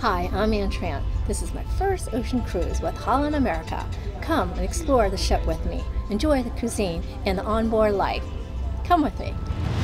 Hi, I'm Tran. This is my first ocean cruise with Holland America. Come and explore the ship with me. Enjoy the cuisine and the onboard life. Come with me.